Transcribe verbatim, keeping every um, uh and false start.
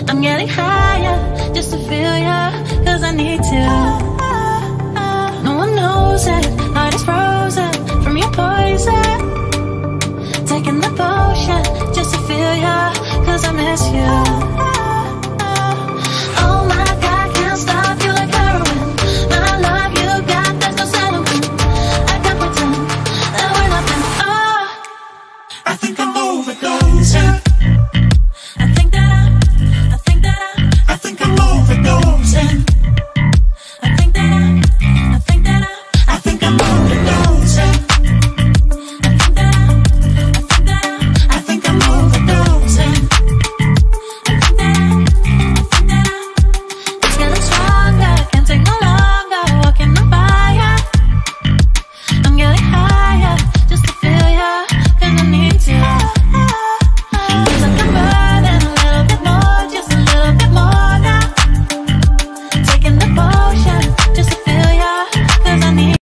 I'm getting higher just to feel ya, cause I need to. No one knows it, heart is frozen from your poison. Taking the potion just to feel ya, cause I miss you.